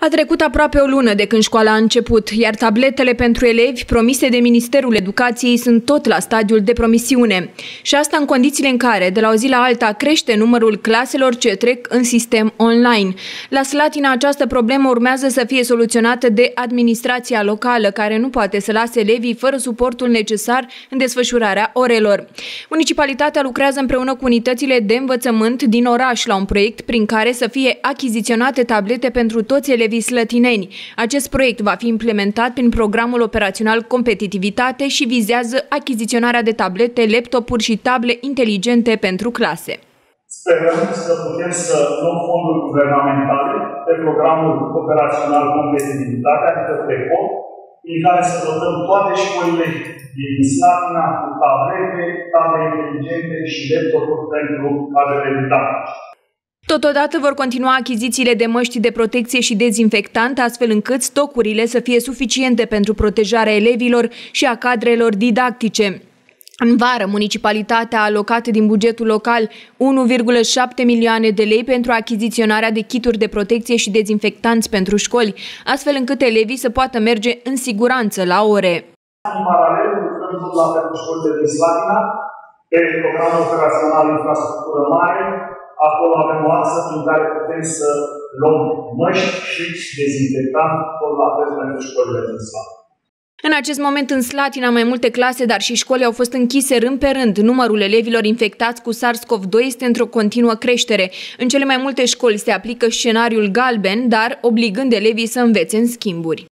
A trecut aproape o lună de când școala a început, iar tabletele pentru elevi promise de Ministerul Educației sunt tot la stadiul de promisiune. Și asta în condițiile în care, de la o zi la alta, crește numărul claselor ce trec în sistem online. La Slatina, această problemă urmează să fie soluționată de administrația locală, care nu poate să lase elevii fără suportul necesar în desfășurarea orelor. Municipalitatea lucrează împreună cu unitățile de învățământ din oraș la un proiect prin care să fie achiziționate tablete pentru toți elevii slătineni. Acest proiect va fi implementat prin programul operațional Competitivitate și vizează achiziționarea de tablete, laptopuri și table inteligente pentru clase. Sperăm să putem să luăm fonduri guvernamentale pe programul operațional Competitivitate, adică PECO, prin care să dotăm toate școlile din Slatina cu tablete, table inteligente și laptopuri pentru cadrele didactice. Totodată vor continua achizițiile de măști de protecție și dezinfectant, astfel încât stocurile să fie suficiente pentru protejarea elevilor și a cadrelor didactice. În vară, municipalitatea a alocat din bugetul local 1,7 milioane de lei pentru achiziționarea de kituri de protecție și dezinfectanți pentru școli, astfel încât elevii să poată merge în siguranță la ore. În paralel, lucrăm tot la pentru școlile din Slatina, pe programul operațional Infrastructură Mare. Acolo avem o axă prin care putem să luăm măști și dezinfectant tot la fel pentru școlile din Slatina. În acest moment în Slatina, mai multe clase, dar și școli au fost închise rând pe rând. Numărul elevilor infectați cu SARS-CoV-2 este într-o continuă creștere. În cele mai multe școli se aplică scenariul galben, dar obligând elevii să învețe în schimburi.